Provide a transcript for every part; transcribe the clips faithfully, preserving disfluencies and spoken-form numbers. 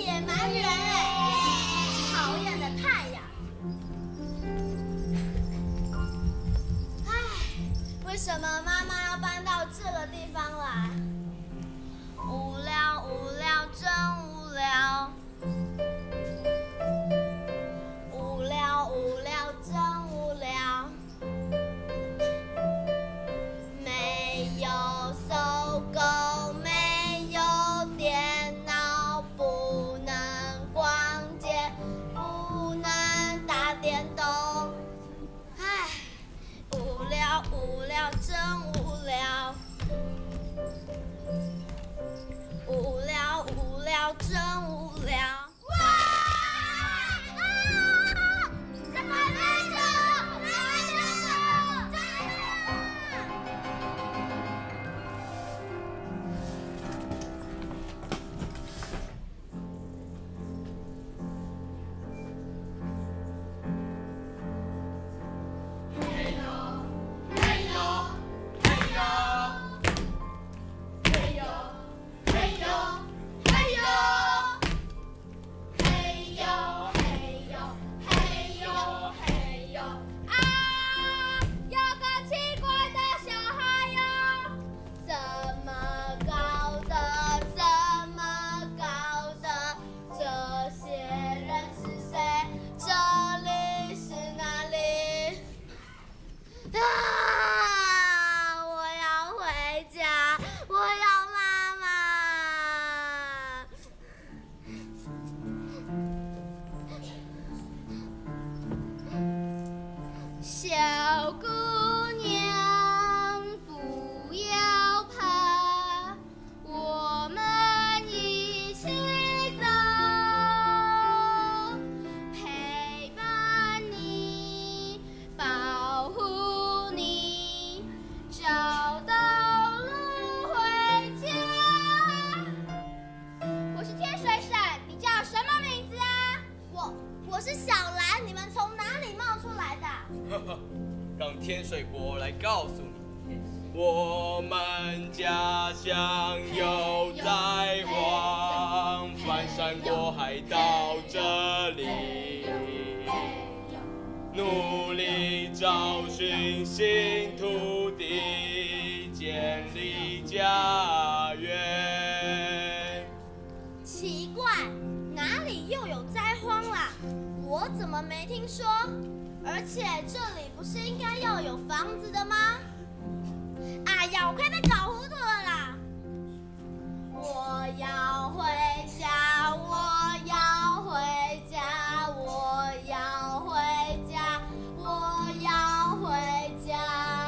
野蛮人哎，讨厌的太阳。唉，为什么妈妈要搬到这个地方来？无聊，无聊，真无聊。无聊，无聊，真无聊。没有搜狗，没有电脑，不能逛街，不能打电动。唉，无聊，无聊，真无聊。无聊，无聊，真无聊。哇！啊！这快飞走！快飞走！真的！嘿呦，嘿呦，嘿呦，嘿呦，嘿呦，嘿呦，嘿呦，嘿呦，嘿呦，嘿呦！啊，有个奇怪的小孩哟，怎么搞的？怎么搞的？这些人是谁？这里是哪里？啊！我要回家，我要妈妈。小姑娘，不要怕，我们一起走，陪伴你，保护你，找到路回家。我是天水婶，你叫什么名字啊？我我是小兰，你们从哪里冒出来的？ 呵呵，让天水国来告诉你，我们家乡有灾荒，翻山过海到这里，努力找寻新土地，建立家园。 奇怪，哪里又有灾荒啦？我怎么没听说？而且这里不是应该要有房子的吗？哎呀，我快被搞糊涂了啦！我要回家，我要回家，我要回家，我要回家。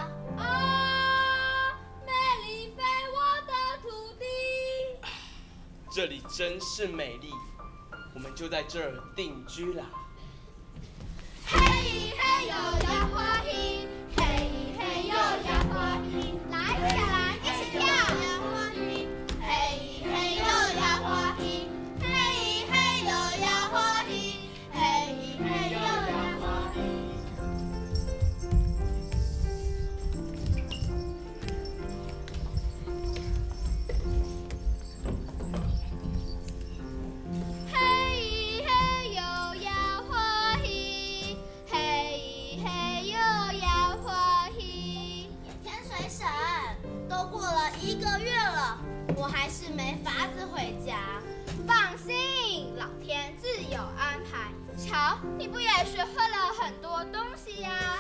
啊，美丽非我的土地。 这里真是美丽，我们就在这儿定居啦。 嘿嘿呦呀欢喜，嘿嘿呦呀欢喜，来小兰一起跳。嘿嘿呦呀欢喜，嘿嘿呦呀欢喜，嘿嘿呦呀欢喜。嘿嘿呦呀欢喜，嘿嘿呦呀欢喜。天水婶，都过了一个月了，我还是没法子回家。放心，老天自有安排。瞧，你不也学会了很多东西呀？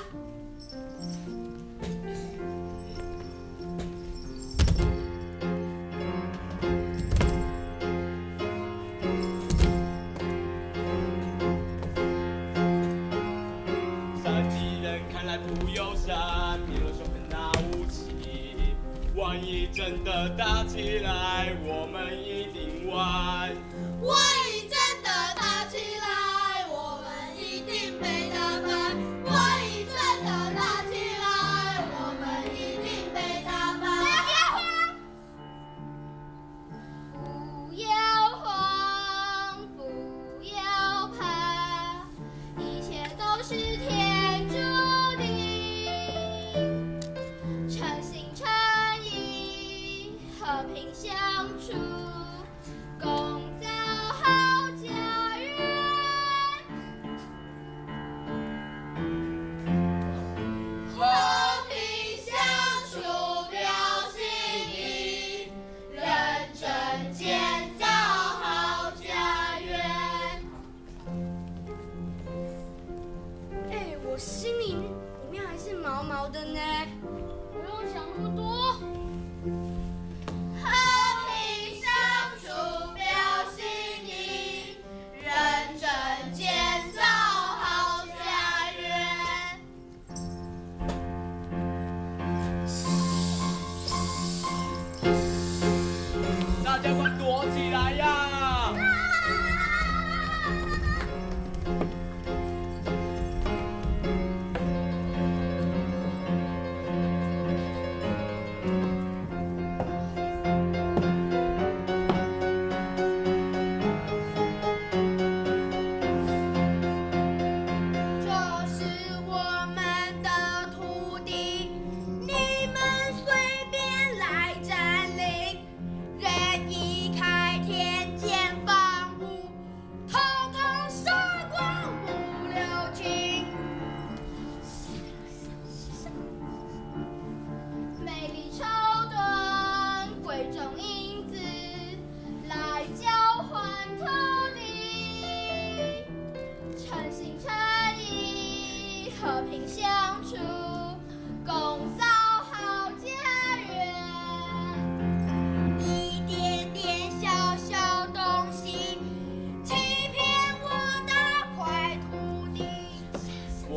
山地人看来不友善，别了凶狠那武器，万一真的打起来，我们一定完。 万一真的打起来，我们一定被打败。万一真的打起来，我们一定被打败。不要慌，不要怕，一切都是天注定。诚心诚意，和平相处。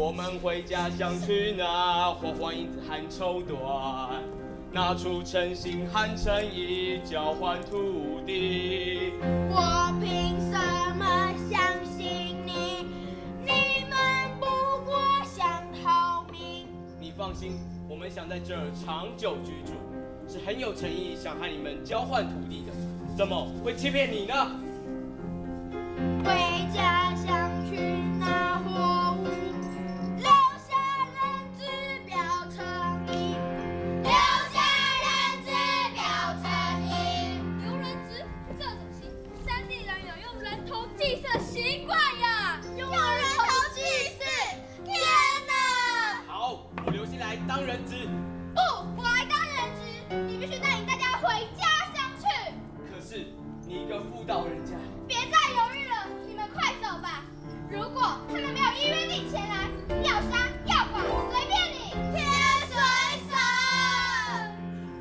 我们回家乡去拿花花银子和绸缎，拿出诚心和诚意交换土地。 我凭什么相信你？你们不过想逃命。 你放心，我们想在这儿长久居住，是很有诚意，想和你们交换土地的，怎么会欺骗你呢？ 回家乡去拿货物，留下人质表诚意，留下人质表诚意。留人质这种事，山地人有用人头祭祀习惯呀。用人头祭祀，天哪！ 好，我留下来当人质。 不，我来当人质，你必须带领大家回家乡去。 可是你一个妇道人家， 别再犹豫了，你们快走吧。如果他们没有依约定前来，要杀要剐随便你。天水省。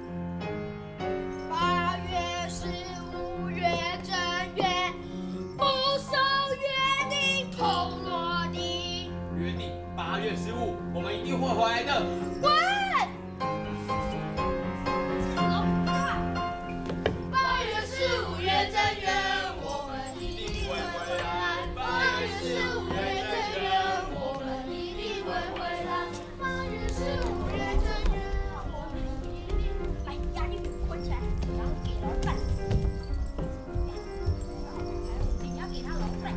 八月十五月正月，不守约定痛落地。 约定八月十五，我们一定会回来的。 滚！八月十五月正月，我们一定会回来。八月十五月正月，我们一定会回来。八月十五月正月，我们一定来压力捆起来，然后给人饭。你要给他老饭。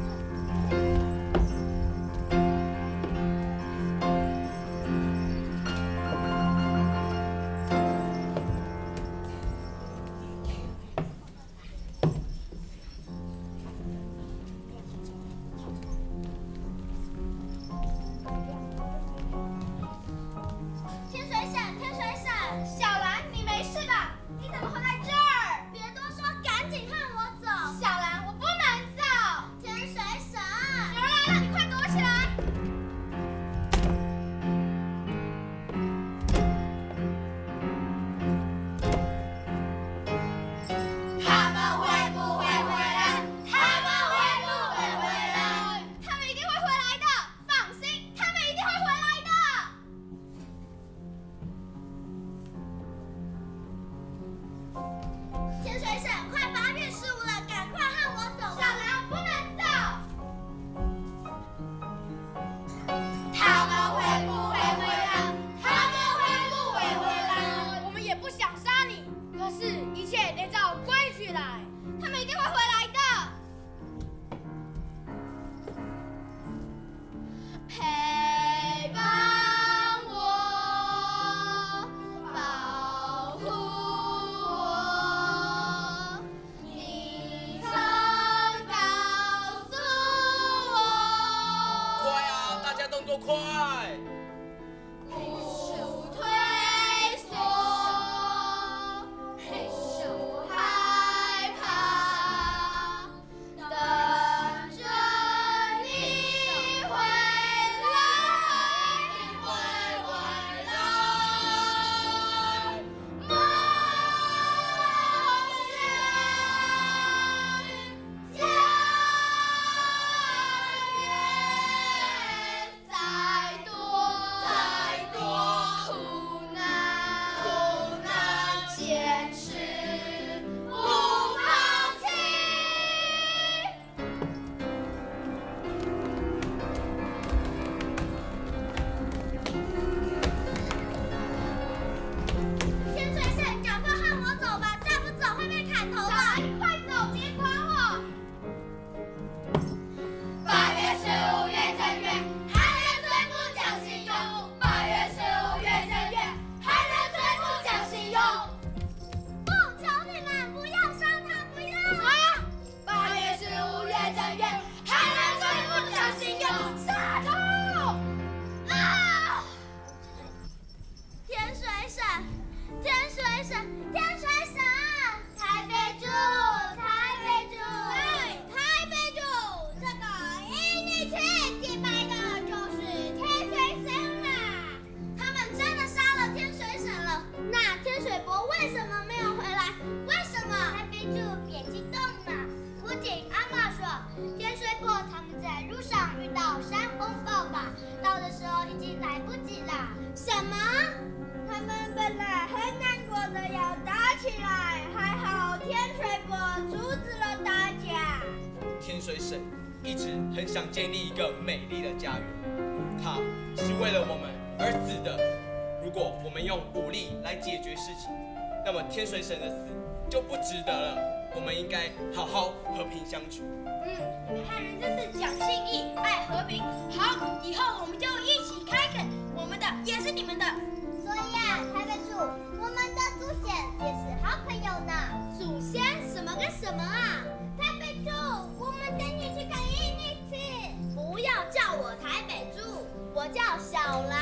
天水省，天水省，小兰，你没事吧？你怎么会在这儿？别多说，赶紧和我走。小兰，我不能走。天水省，有人来了，你快躲起来。他们会不会回来？他们会不会回来？他们一定会回来的，放心，他们一定会回来的。天水省，快八月十五了，赶快和我走。小兰，我不能走。他们会不会回来？他们会不会回来？我们也不想杀你，可是一切得照规矩来。他们一定会回来的。陪伴我，保护我，你曾告诉我， 快啊，大家动作快！ 不退缩，不害怕，等着你回来，你会回来。梦想家园再多。 神一直很想建立一个美丽的家园，他是为了我们而死的。如果我们用武力来解决事情，那么天水神的死就不值得了。我们应该好好和平相处。 嗯，你们汉人真是讲信义、爱和平。好，以后我们就一起开垦，我们的也是你们的。 所以啊，台北主，我们的祖先也是好朋友呢。祖先什么跟什么啊？台北主，我们带你去看印尼去。不要叫我台北主，我叫小兰。